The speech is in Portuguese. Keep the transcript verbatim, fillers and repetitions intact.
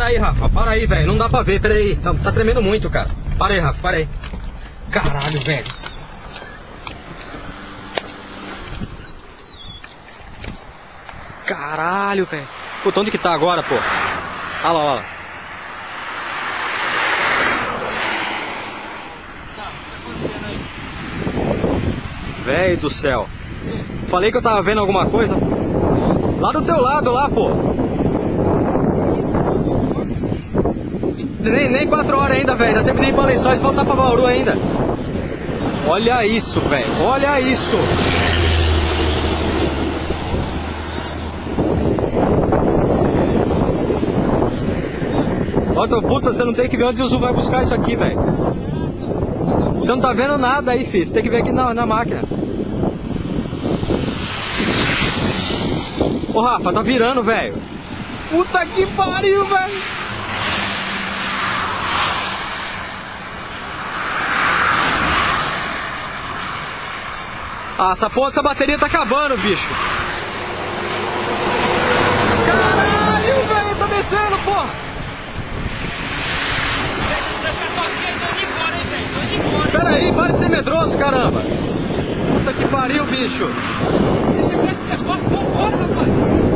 Para aí, Rafa, para aí, velho. Não dá pra ver, pera aí. Tá, tá tremendo muito, cara. Para aí, Rafa, para aí. Caralho, velho. Caralho, velho. Puta, onde que tá agora, pô? Olha lá, olha lá. Velho do céu. Falei que eu tava vendo alguma coisa. Lá do teu lado, lá, pô. Nem, nem quatro horas ainda, velho. Ainda terminei para Lençóis e voltar pra Bauru ainda. Olha isso, velho. Olha isso. Ó, tua puta, você não tem que ver onde o Zu vai buscar isso aqui, velho. Você não tá vendo nada aí, filho. Você tem que ver aqui na, na máquina. Ô, Rafa, tá virando, velho. Puta que pariu, velho. Ah, essa porra dessa bateria tá acabando, bicho. Caralho, velho, tá descendo, porra. Pera aí, para de ser medroso, caramba. Puta que pariu, bicho. Deixa eu ver esse negócio, vambora, rapaz.